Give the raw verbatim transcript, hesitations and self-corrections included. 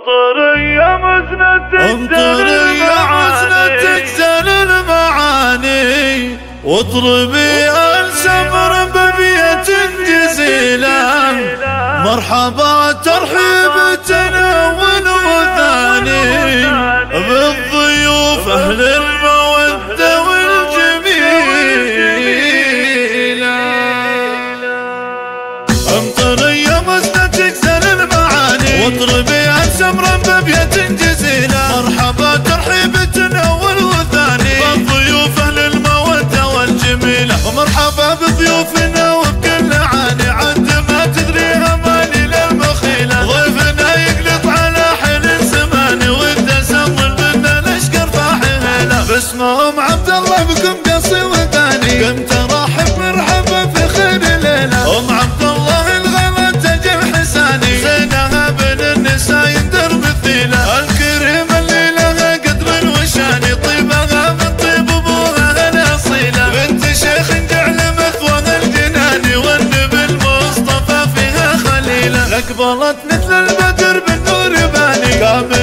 انطر يا مزنة انطر يا مزنة تجزل المعاني واطربي السفر ببيت جزيلا مرحبا ترحيب تناول وثاني بالضيوف اهل المودة والجميلة. انطر يا مزنة تجزل المعاني واطربي السمر ببيت جزيلا مرحبا ترحيب تناول وثاني بالضيوف اهل المودة والجميلة. ومرحبا بضيوفنا وبكل عاني عد ما تدريها مالي للمخيلة. ضيفنا يقلط على حل سماني والتسمل منا الاشقر فاحهله باسمهم عبد الله بكم قصي وثاني قمت ارحب مرحبا في خير ليله. ام عبد الله الغلا تجل حساني زينها بن النساء يندر مثيله الكريم اللي لها قدر وشاني طيبها من طيب ابوها الاصيله بنت شيخ جعل مثواها الجناني والنبي المصطفى فيها خليله اقبلت مثل البدر بالنور باني